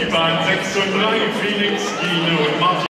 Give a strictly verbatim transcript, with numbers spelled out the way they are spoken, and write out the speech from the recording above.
die Bahn sechs zu drei, Phoenix, Guido und Martin.